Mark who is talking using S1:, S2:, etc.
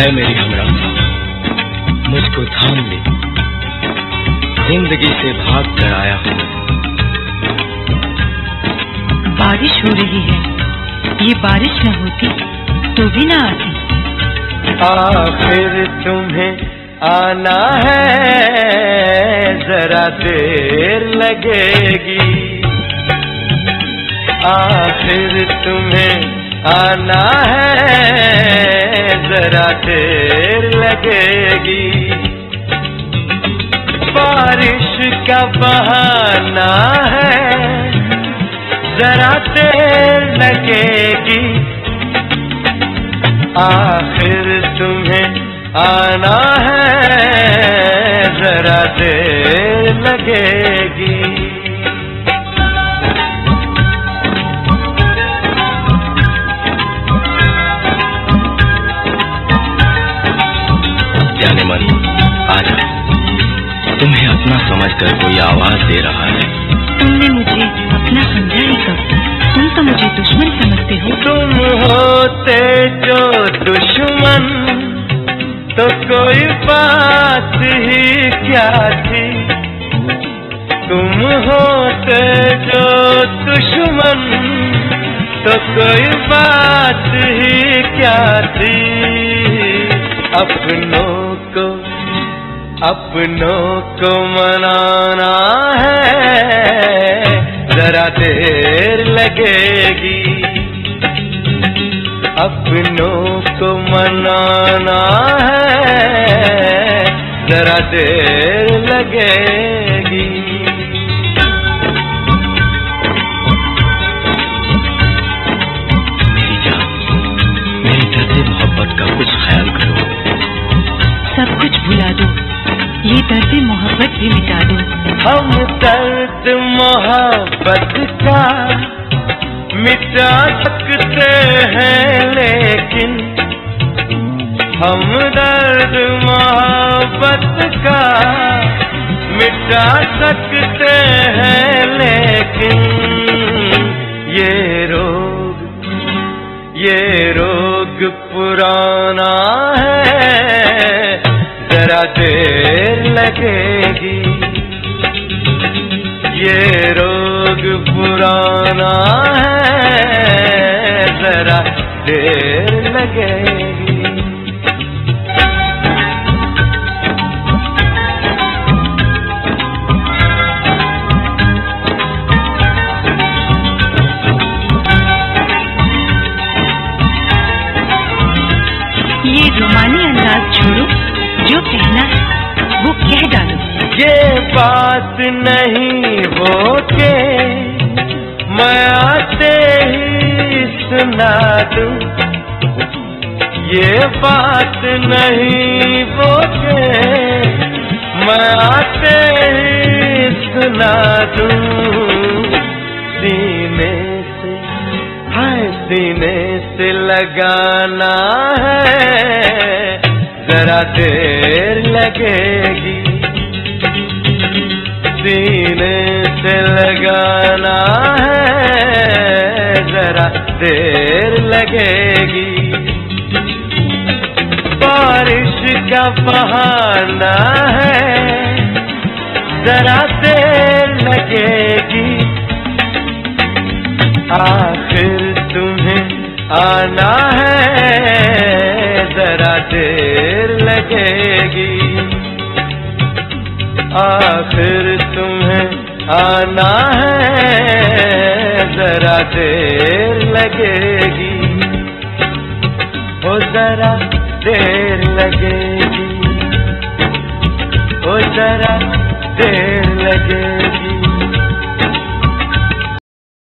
S1: है मेरी हमरंगा, मुझको थाम ले, जिंदगी से भाग कर आया हूँ।
S2: बारिश हो रही है, ये बारिश न होती तो भी न आती।
S3: आखिर तुम्हें आना है, जरा देर लगेगी। आखिर तुम्हें आना है, जरा देर लगेगी। बारिश का बहाना है, जरा देर लगेगी। आखिर तुम्हें आना है, जरा देर लगेगी।
S1: जाने मन, आजा, तुम्हें अपना समझकर कोई आवाज दे रहा है।
S2: तुमने मुझे अपना समझा ही कब? तुम तो मुझे दुश्मन समझते हो।
S3: तुम होते जो दुश्मन तो कोई बात ही क्या थी। तुम होते जो दुश्मन तो कोई बात ही क्या थी। अपनों को मनाना है, जरा देर लगेगी। अपनों को मनाना है, जरा देर लगेगी।
S1: मेरी जान, मेरी दर्द मोहब्बत का कुछ ख्याल करो।
S2: सब कुछ भुला दो, ये दर्द मोहब्बत भी मिटा दो।
S3: हम दर्द मोहब्बत का मिटा सकते हैं, लेकिन हम दर्द मोहब्बत का मिटा सकते हैं, लेकिन ये रोग पुराना है, जरा देर लगेगी। ये रोग पुराना है, जरा देर लगेगी।
S2: ये रोमानी अंदाज छोड़ो, जो कहना है वो कह डालो।
S3: ये बात नहीं हो के मैं आते ही सुना दूं। ये बात नहीं हो के मैं आते ही सुना दूं। सीने से लगाना है, जरा देर लगेगी। सीने से लगाना है, जरा देर लगेगी। बारिश का बहाना है, जरा देर लगेगी। आखिर तुम्हें आना है, जरा देर लगेगी। आखिर तुम्हें आना है, जरा देर लगेगी। ओ जरा देर लगेगी, ओ जरा देर लगेगी।